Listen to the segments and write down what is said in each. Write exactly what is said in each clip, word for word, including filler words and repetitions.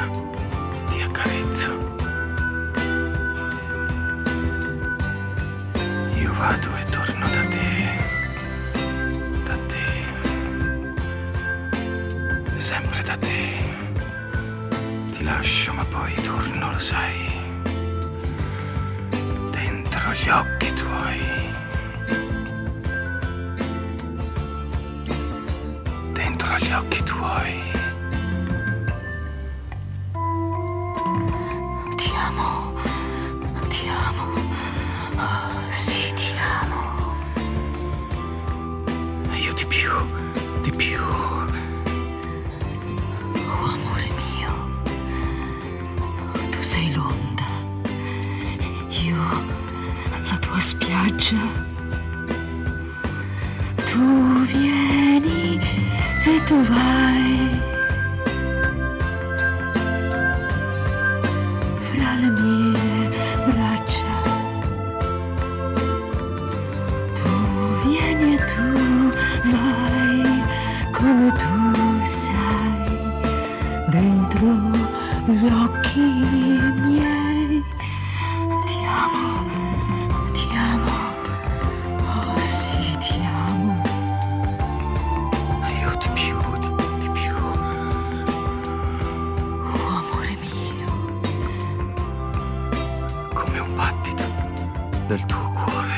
ora ti accarezzo. Io vado e torno da te, da te, sempre da te. Ti lascio ma poi torno, lo sai, dentro gli occhi tuoi, dentro gli occhi tuoi. Ti amo, ti amo, oh, sì, ti amo. E io di più, di più. Oh, amore mio, tu sei l'onda, io la tua spiaggia. Tu vieni e tu vai fra le mie braccia. Tu vieni e tu vai come tu sai, dentro gli occhi miei. Ti amo, ti amo, oh sì, ti amo. E io di più, di, di più. Oh, amore mio, Come un battito del tuo cuore.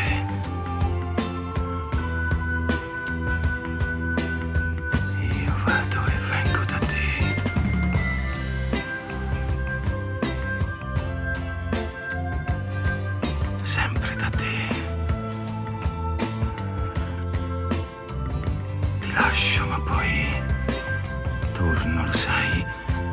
Io vado e vengo da te. Sempre da te. Ti lascio ma poi torno, lo sai.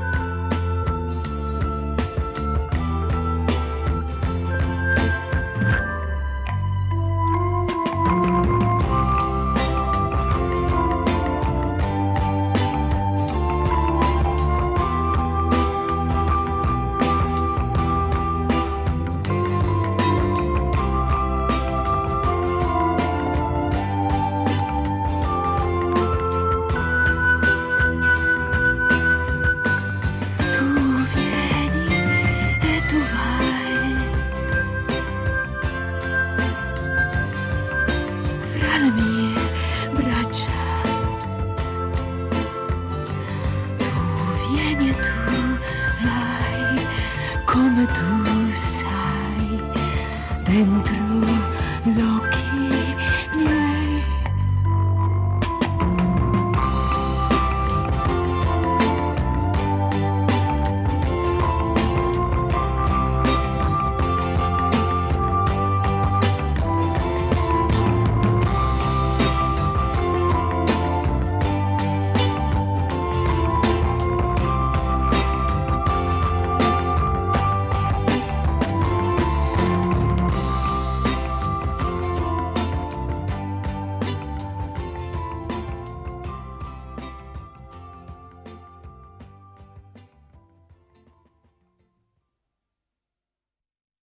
Le mie braccia. Tu vieni e tu vai come tu sai, dentro gli occhi